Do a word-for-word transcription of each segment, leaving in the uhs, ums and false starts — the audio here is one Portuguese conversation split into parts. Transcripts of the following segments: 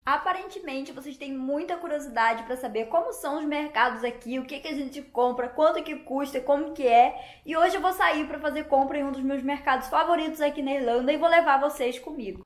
Aparentemente, vocês têm muita curiosidade para saber como são os mercados aqui, o que, que a gente compra, quanto que custa, como que é. E hoje eu vou sair para fazer compra em um dos meus mercados favoritos aqui na Irlanda e vou levar vocês comigo.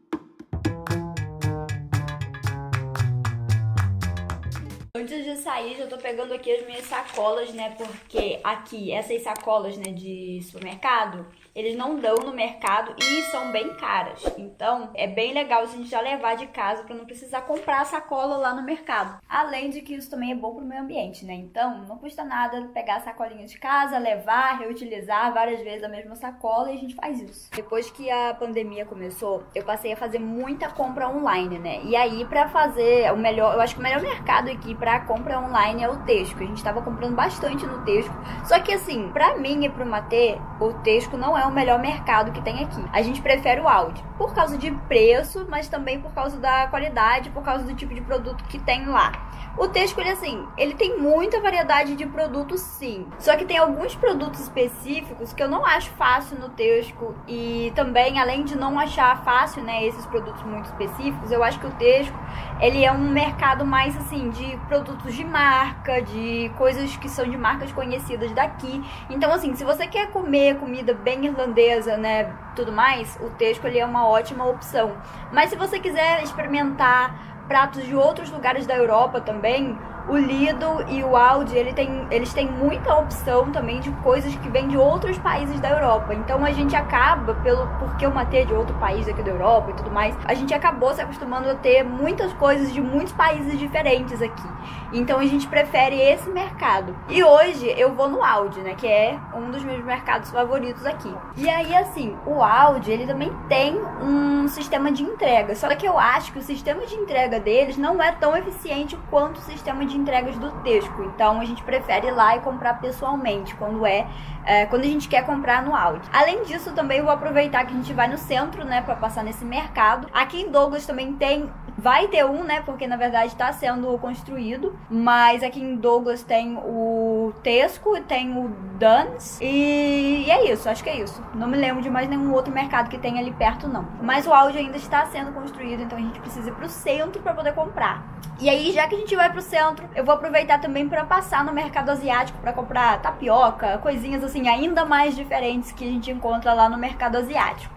Antes de sair, já tô pegando aqui as minhas sacolas, né? Porque aqui, essas sacolas, né, de supermercado, eles não dão no mercado e são bem caras. Então, é bem legal a gente já levar de casa pra não precisar comprar a sacola lá no mercado. Além de que isso também é bom pro meio ambiente, né? Então, não custa nada pegar a sacolinha de casa, levar, reutilizar várias vezes a mesma sacola e a gente faz isso. Depois que a pandemia começou, eu passei a fazer muita compra online, né? E aí, pra fazer o melhor, eu acho que o melhor mercado aqui pra compra online é o Tesco. A gente tava comprando bastante no Tesco. Só que assim, pra mim e pro Matê, o Tesco não é o melhor mercado que tem aqui. A gente prefere o Aldi, por causa de preço, mas também por causa da qualidade, por causa do tipo de produto que tem lá. O Tesco, ele assim, ele tem muita variedade de produtos, sim. Só que tem alguns produtos específicos que eu não acho fácil no Tesco. E também, além de não achar fácil, né, esses produtos muito específicos, eu acho que o Tesco, ele é um mercado mais, assim, de produtos de marca, de coisas que são de marcas conhecidas daqui. Então, assim, se você quer comer comida bem irlandesa, né, tudo mais, o Tesco, ele é uma ótima opção. Mas se você quiser experimentar pratos de outros lugares da Europa também, o Lidl e o Aldi, ele tem, eles têm muita opção também de coisas que vêm de outros países da Europa. Então a gente acaba, pelo, porque o Matê é de outro país aqui da Europa e tudo mais, a gente acabou se acostumando a ter muitas coisas de muitos países diferentes aqui. Então a gente prefere esse mercado. E hoje eu vou no Aldi, né, que é um dos meus mercados favoritos aqui. E aí, assim, o Aldi, ele também tem um sistema de entrega. Só que eu acho que o sistema de entrega deles não é tão eficiente quanto o sistema de entregas do Tesco. Então a gente prefere ir lá e comprar pessoalmente quando é, é quando a gente quer comprar no Aldi. Além disso, também eu vou aproveitar que a gente vai no centro, né, para passar nesse mercado. Aqui em Douglas também tem, vai ter um, né, porque na verdade está sendo construído, mas aqui em Douglas tem o Tesco, tem o Dunnes e, e é isso, acho que é isso. Não me lembro de mais nenhum outro mercado que tem ali perto, não. Mas o Aldi ainda está sendo construído, então a gente precisa ir pro centro para poder comprar. E aí, já que a gente vai pro centro, eu vou aproveitar também para passar no mercado asiático para comprar tapioca, coisinhas assim ainda mais diferentes que a gente encontra lá no mercado asiático.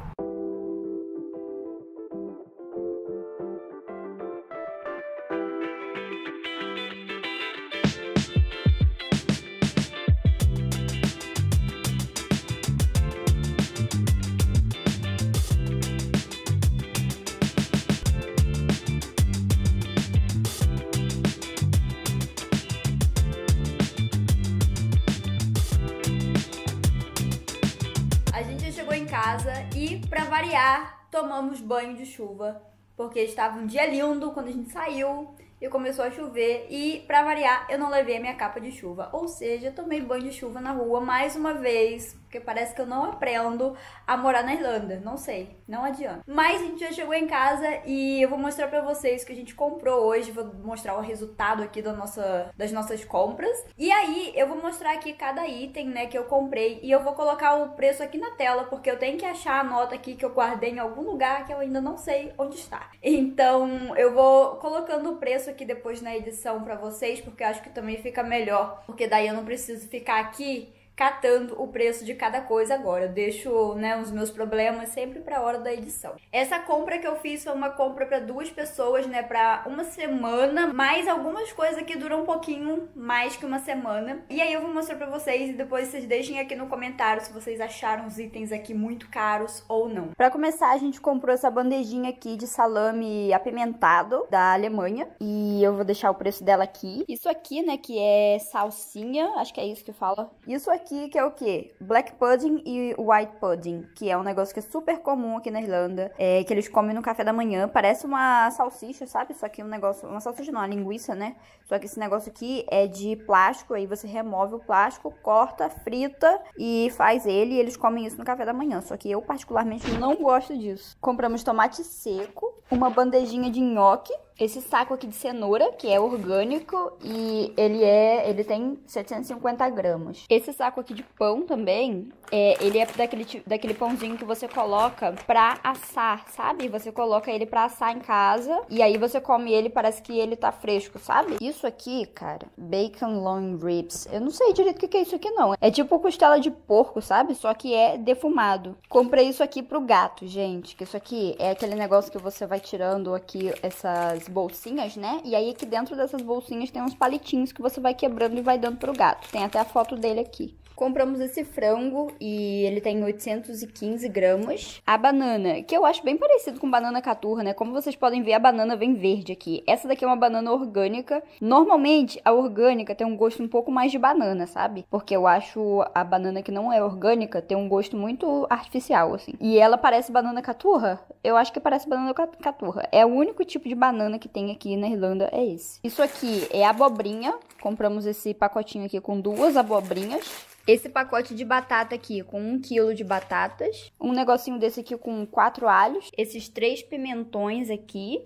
A gente chegou em casa e, pra variar, tomamos banho de chuva, porque estava um dia lindo quando a gente saiu e começou a chover. E, pra variar, eu não levei a minha capa de chuva, ou seja, tomei banho de chuva na rua mais uma vez, porque parece que eu não aprendo a morar na Irlanda, não sei, não adianta. Mas a gente já chegou em casa e eu vou mostrar pra vocês o que a gente comprou hoje, vou mostrar o resultado aqui da nossa, das nossas compras. E aí eu vou mostrar aqui cada item, né, que eu comprei e eu vou colocar o preço aqui na tela, porque eu tenho que achar a nota aqui que eu guardei em algum lugar que eu ainda não sei onde está. Então eu vou colocando o preço aqui depois na edição pra vocês, porque eu acho que também fica melhor, porque daí eu não preciso ficar aqui catando o preço de cada coisa agora. Eu deixo, né, os meus problemas sempre pra hora da edição. Essa compra que eu fiz foi uma compra pra duas pessoas, né, pra uma semana, mas algumas coisas aqui duram um pouquinho mais que uma semana. E aí eu vou mostrar pra vocês e depois vocês deixem aqui no comentário se vocês acharam os itens aqui muito caros ou não. Pra começar, a gente comprou essa bandejinha aqui de salame apimentado da Alemanha e eu vou deixar o preço dela aqui. Isso aqui, né, que é salsinha, acho que é isso que fala. Isso aqui aqui, que é o quê? Black pudding e white pudding, que é um negócio que é super comum aqui na Irlanda, é, que eles comem no café da manhã. Parece uma salsicha, sabe? Só que um negócio, uma salsicha não, uma linguiça, né? Só que esse negócio aqui é de plástico, aí você remove o plástico, corta, frita e faz ele, e eles comem isso no café da manhã. Só que eu particularmente não gosto disso. Compramos tomate seco, uma bandejinha de nhoque, esse saco aqui de cenoura, que é orgânico e ele é, ele tem setecentos e cinquenta gramas. Esse saco aqui de pão também, é, ele é daquele, daquele pãozinho que você coloca pra assar, sabe? Você coloca ele pra assar em casa e aí você come ele, parece que ele tá fresco, sabe? Isso aqui, cara, bacon long ribs. Eu não sei direito o que, que é isso aqui, não. É tipo costela de porco, sabe? Só que é defumado. Comprei isso aqui pro gato, gente. Que isso aqui é aquele negócio que você vai tirando aqui essas bolsinhas, né? E aí aqui dentro dessas bolsinhas tem uns palitinhos que você vai quebrando e vai dando pro gato. Tem até a foto dele aqui. Compramos esse frango e ele tem oitocentos e quinze gramas. A banana, que eu acho bem parecido com banana caturra, né? Como vocês podem ver, a banana vem verde aqui. Essa daqui é uma banana orgânica. Normalmente, a orgânica tem um gosto um pouco mais de banana, sabe? Porque eu acho a banana que não é orgânica tem um gosto muito artificial, assim. E ela parece banana caturra? Eu acho que parece banana caturra. É o único tipo de banana que tem aqui na Irlanda, é esse. Isso aqui é abobrinha. Compramos esse pacotinho aqui com duas abobrinhas. Esse pacote de batata aqui com um quilo de batatas. Um negocinho desse aqui com quatro alhos. Esses três pimentões aqui.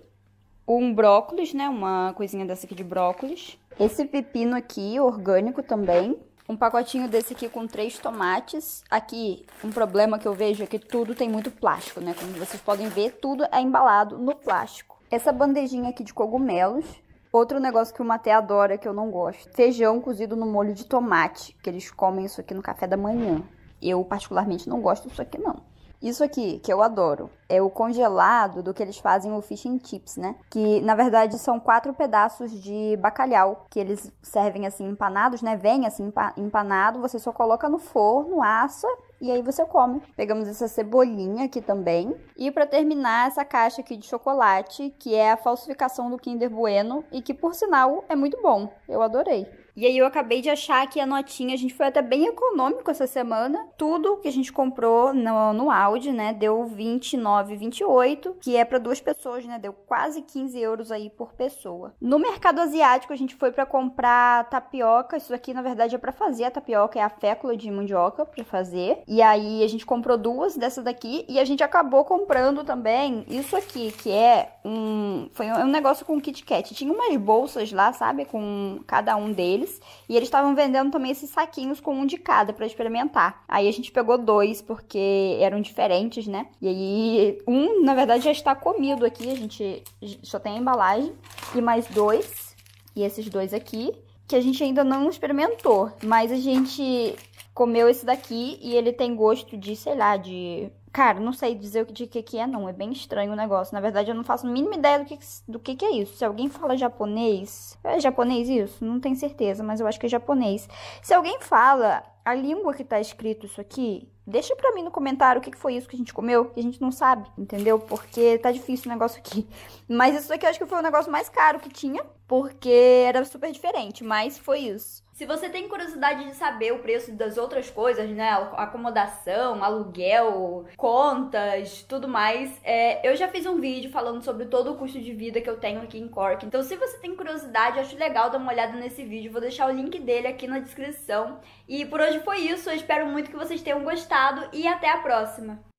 Um brócolis, né? Uma coisinha dessa aqui de brócolis. Esse pepino aqui, orgânico também. Um pacotinho desse aqui com três tomates. Aqui, um problema que eu vejo é que tudo tem muito plástico, né? Como vocês podem ver, tudo é embalado no plástico. Essa bandejinha aqui de cogumelos. Outro negócio que o Matê adora, que eu não gosto. Feijão cozido no molho de tomate. Que eles comem isso aqui no café da manhã. Eu, particularmente, não gosto disso aqui, não. Isso aqui, que eu adoro, é o congelado do que eles fazem o fish and chips, né? Que, na verdade, são quatro pedaços de bacalhau. Que eles servem, assim, empanados, né? Vem, assim, empanado. Você só coloca no forno, assa... E aí você come. Pegamos essa cebolinha aqui também. E pra terminar, essa caixa aqui de chocolate, que é a falsificação do Kinder Bueno. E que, por sinal, é muito bom. Eu adorei. E aí eu acabei de achar aqui a notinha. A gente foi até bem econômico essa semana. Tudo que a gente comprou no, no Audi, né? Deu vinte e nove, vinte e oito. Que é pra duas pessoas, né? Deu quase quinze euros aí por pessoa. No mercado asiático, a gente foi pra comprar tapioca. Isso aqui, na verdade, é pra fazer a tapioca. É a fécula de mandioca pra fazer. E aí a gente comprou duas dessa daqui e a gente acabou comprando também isso aqui, que é um... Foi um negócio com Kit Kat. Tinha umas bolsas lá, sabe? Com cada um deles. E eles estavam vendendo também esses saquinhos com um de cada pra experimentar. Aí a gente pegou dois porque eram diferentes, né? E aí um, na verdade, já está comido aqui. A gente só tem a embalagem. E mais dois. E esses dois aqui, que a gente ainda não experimentou. Mas a gente... comeu esse daqui e ele tem gosto de, sei lá, de... Cara, não sei dizer de que que é, não. É bem estranho o negócio. Na verdade, eu não faço a mínima ideia do que, do que que é isso. Se alguém fala japonês... É japonês isso? Não tenho certeza, mas eu acho que é japonês. Se alguém fala a língua que tá escrito isso aqui... Deixa pra mim no comentário o que foi isso que a gente comeu, que a gente não sabe, entendeu? Porque tá difícil o negócio aqui. Mas isso aqui eu acho que foi o negócio mais caro que tinha, porque era super diferente, mas foi isso. Se você tem curiosidade de saber o preço das outras coisas, né? Acomodação, aluguel, contas, tudo mais, é, eu já fiz um vídeo falando sobre todo o custo de vida que eu tenho aqui em Cork. Então, se você tem curiosidade, eu acho legal dar uma olhada nesse vídeo. Vou deixar o link dele aqui na descrição. E por hoje foi isso. Eu espero muito que vocês tenham gostado e até a próxima!